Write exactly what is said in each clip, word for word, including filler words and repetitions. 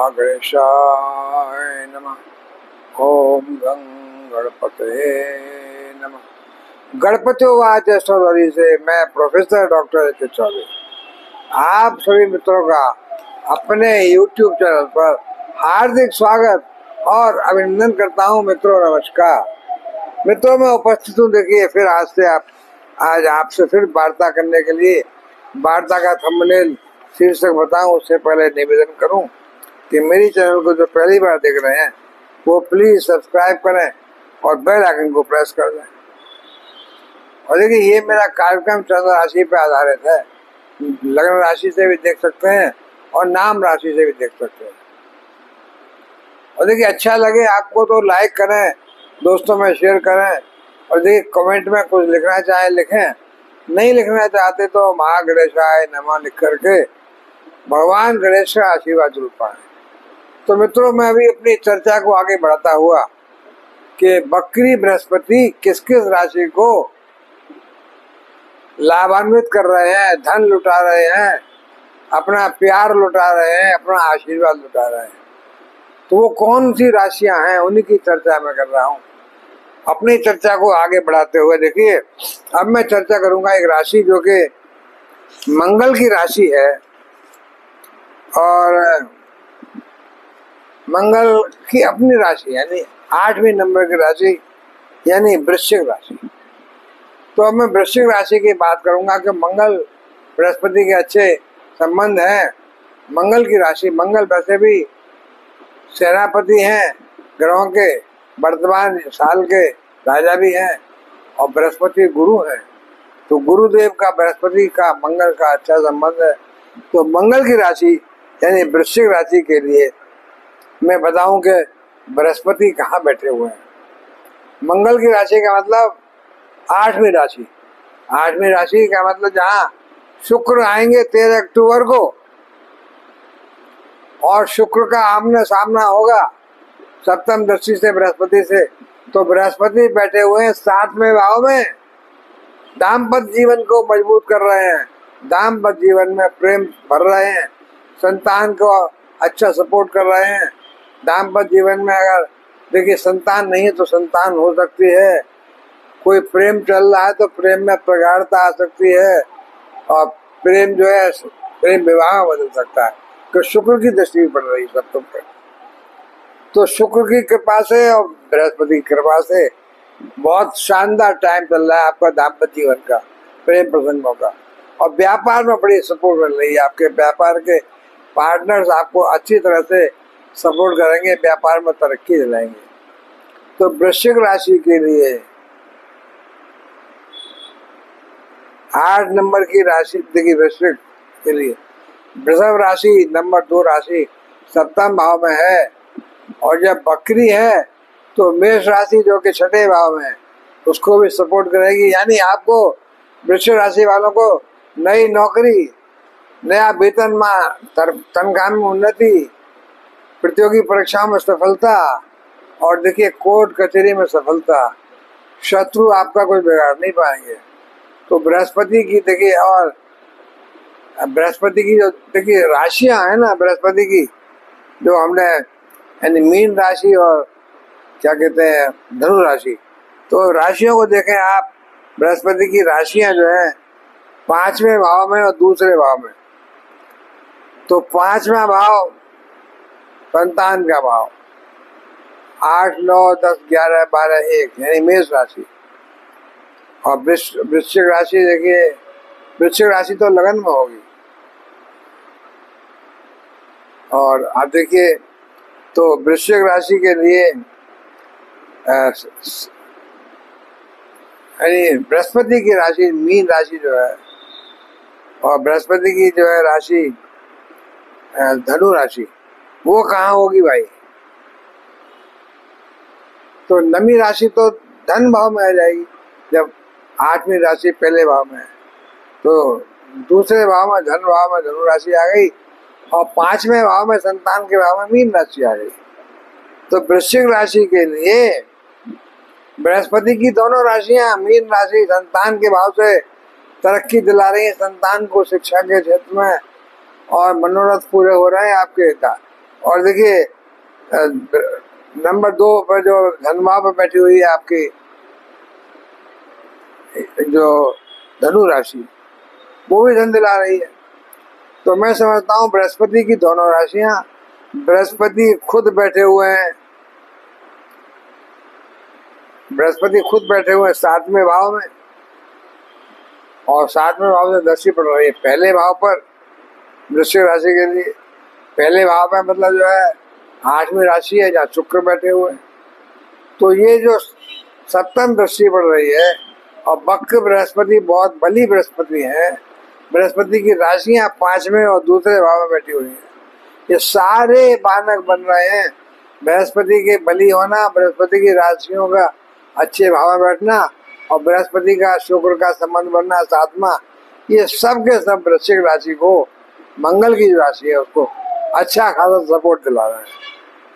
महागणेशाय नमः। ओम गं गणपतये नमः। गणपतिवाच स्टोरी से मैं प्रोफेसर डॉक्टर एच चौधरी आप सभी मित्रों का अपने यूट्यूब चैनल पर हार्दिक स्वागत और अभिनंदन करता हूं। मित्रों नमस्कार। मित्रों मैं उपस्थित हूँ। देखिए फिर आज से आप आज आपसे फिर वार्ता करने के लिए वार्ता का थंबनेल शीर्षक बताऊं उससे पहले निवेदन करूं कि मेरी चैनल को जो पहली बार देख रहे हैं वो प्लीज सब्सक्राइब करें और बेल आइकन को प्रेस कर दें। और देखिए ये मेरा कार्यक्रम चंद्र राशि पे आधारित है। लग्न राशि से भी देख सकते हैं और नाम राशि से भी देख सकते हैं। और देखिए अच्छा लगे आपको तो लाइक करें, दोस्तों में शेयर करें और देखिए कमेंट में कुछ लिखना चाहे लिखें, नहीं लिखना चाहते तो महागणेशाय नमः लिख करके भगवान गणेश का आशीर्वाद जरूर पाएं। तो मित्रों मैं अभी अपनी चर्चा को आगे बढ़ाता हुआ कि बकरी बृहस्पति किस किस राशि को लाभान्वित कर रहे हैं, धन लुटा रहे हैं, अपना प्यार लुटा रहे हैं, अपना आशीर्वाद लुटा रहे हैं, तो वो कौन सी राशियां हैं उन्हीं की चर्चा मैं कर रहा हूँ। अपनी चर्चा को आगे बढ़ाते हुए देखिए अब मैं चर्चा करूंगा एक राशि जो कि मंगल की राशि है और मंगल की अपनी राशि यानी आठवीं नंबर की राशि यानी वृश्चिक राशि। तो अब मैं वृश्चिक राशि की बात करूंगा कि मंगल बृहस्पति के अच्छे संबंध हैं। मंगल की राशि, मंगल वैसे भी सेनापति हैं ग्रहों के, वर्तमान साल के राजा भी हैं और बृहस्पति गुरु हैं। तो गुरुदेव का बृहस्पति का मंगल का अच्छा संबंध है। तो मंगल की राशि यानी वृश्चिक राशि के लिए मैं बताऊं कि बृहस्पति कहाँ बैठे हुए हैं। मंगल की राशि का मतलब आठवीं राशि। आठवीं राशि का मतलब जहाँ शुक्र आएंगे तेरह अक्टूबर को और शुक्र का आमने सामना होगा सप्तम दृष्टि से बृहस्पति से। तो बृहस्पति बैठे हुए हैं सातवें भाव में, दाम्पत्य जीवन को मजबूत कर रहे हैं, दाम्पत्य जीवन में प्रेम भर रहे हैं, संतान को अच्छा सपोर्ट कर रहे हैं। दाम्पत्य जीवन में अगर देखिए संतान नहीं है तो संतान हो सकती है, कोई प्रेम चल रहा है तो प्रेम में प्रगाढ़ता आ सकती है और प्रेम जो है प्रेम विवाह बदल सकता है। तो शुक्र की दृष्टि पड़ रही है सब पे। तो शुक्र की कृपा से और बृहस्पति की कृपा से बहुत शानदार टाइम चल रहा है आपका दाम्पत्य जीवन का, प्रेम प्रसंगों का। और व्यापार में बड़ी सपोर्ट मिल रही है। आपके व्यापार के पार्टनर्स आपको अच्छी तरह से सपोर्ट करेंगे, व्यापार में तरक्की दिलाएंगे। तो वृश्चिक राशि के लिए आठ नंबर की राशि देखिए वृश्चिक के लिए वृषभ राशि नंबर दो राशि सप्तम भाव में है और जब बकरी है तो मेष राशि जो कि छठे भाव में है उसको भी सपोर्ट करेगी। यानी आपको वृश्चिक राशि वालों को नई नौकरी, नया वेतनमान, तनख्वाह में उन्नति, प्रतियोगी परीक्षाओं में सफलता और देखिए कोर्ट कचहरी में सफलता, शत्रु आपका कोई बिगाड़ नहीं पाएंगे। तो बृहस्पति की देखिए और बृहस्पति की जो देखिए राशियां है ना, बृहस्पति की जो हमने यानी मीन राशि और क्या कहते हैं धनु राशि, तो राशियों को देखें आप। बृहस्पति की राशियां जो है पांचवें भाव में और दूसरे भाव में। तो पांचवा भाव संतान का भाव, आठ नौ दस ग्यारह बारह एक यानी मेष राशि। और वृश्चिक राशि देखिए, वृश्चिक राशि तो लगन में होगी। और आप देखिए तो वृश्चिक राशि के लिए यानी बृहस्पति की राशि मीन राशि जो है और बृहस्पति की जो है राशि धनु राशि, वो कहाँ होगी भाई? तो नमी राशि तो धन भाव में आ जाएगी। जब आठवीं राशि पहले भाव में है तो दूसरे भाव में धन भाव में धनु राशि आ गई और पांचवें भाव में संतान के भाव में मीन राशि आ गई। तो वृश्चिक राशि के लिए बृहस्पति की दोनों राशियां मीन राशि संतान के भाव से तरक्की दिला रही है संतान को शिक्षा के क्षेत्र में और मनोरथ पूरे हो रहे हैं आपके और देखिए नंबर दो पर जो धन भाव पर बैठी हुई है आपकी जो धनु राशि, वो भी धन दिला रही है। तो मैं समझता हूँ बृहस्पति की दोनों राशियां, बृहस्पति खुद बैठे हुए हैं, बृहस्पति खुद बैठे हुए हैं सातवें भाव में, और सातवें भाव से दृष्टि पड़ रही है पहले भाव पर वृश्चिक राशि के लिए। पहले भाव में मतलब जो है आठवीं राशि है जहाँ शुक्र बैठे हुए हैं। तो ये जो सप्तम दृष्टि पड़ रही है, और वक्र बृहस्पति बहुत बली बृहस्पति है, बृहस्पति की राशियां पांचवें और दूसरे भाव में बैठी हुई हैं। ये सारे बानक बन रहे हैं। बृहस्पति के बली होना, बृहस्पति की राशियों का अच्छे भाव में बैठना, और बृहस्पति का शुक्र का संबंध बनना सातवां, ये सब के सब वृश्चिक राशि को, मंगल की जो राशि है उसको अच्छा खासा सपोर्ट दिला रहे हैं,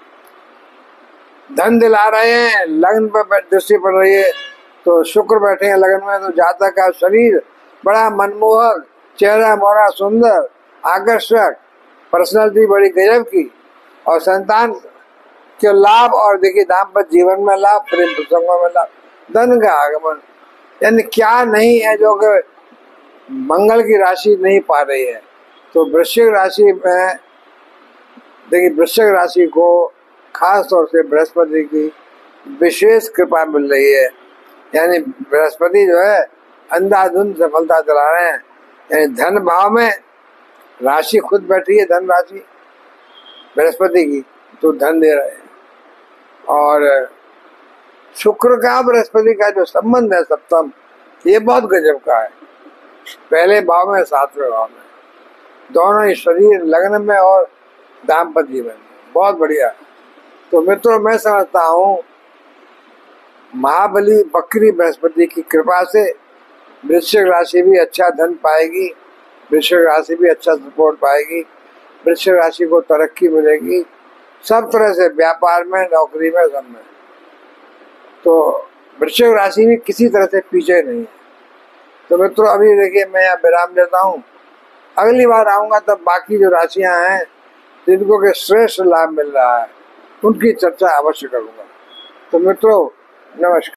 धन दिला रहे हैं। लग्न पर दृष्टि पड़ रही है तो शुक्र बैठे हैं लग्न में, तो जातक का शरीर बड़ा मनमोहक, चेहरा मोहरा सुंदर, आकर्षक, पर्सनालिटी बड़ी गजब की, और संतान के लाभ, और देखिए दाम्पत्य जीवन में लाभ, प्रेम प्रसंगों में लाभ, धन का आगमन, यानी क्या नहीं है जो कि मंगल की राशि नहीं पा रही है। तो वृश्चिक राशि में देखिए वृश्चिक राशि को खास तौर से बृहस्पति की विशेष कृपा मिल रही है, यानी बृहस्पति जो है अंधाधुंध सफलता दिला रहे हैं। यानी धन भाव में राशि खुद बैठी है, धन राशि बृहस्पति की, तो धन दे रहे हैं। और शुक्र का बृहस्पति का जो संबंध है सप्तम, ये बहुत गजब का है। पहले भाव में सातवें भाव में, दोनों ही शरीर लग्न में और दाम्पत्य जीवन में, बहुत बढ़िया। तो मित्रों मैं समझता हूँ महाबली बकरी बृहस्पति की कृपा से वृश्चिक राशि भी अच्छा धन पाएगी, वृश्चिक राशि भी अच्छा सपोर्ट पाएगी, वृश्चिक राशि को तरक्की मिलेगी सब तरह से, व्यापार में, नौकरी में, सब में। तो वृश्चिक राशि भी किसी तरह से पीछे नहीं है। तो मित्रों अभी देखिए मैं यहाँ विराम देता हूँ, अगली बार आऊँगा तब बाकी जो राशियाँ हैं जिनको के श्रेष्ठ लाभ मिल रहा है उनकी चर्चा अवश्य करूँगा। तो मित्रों नमस्कार।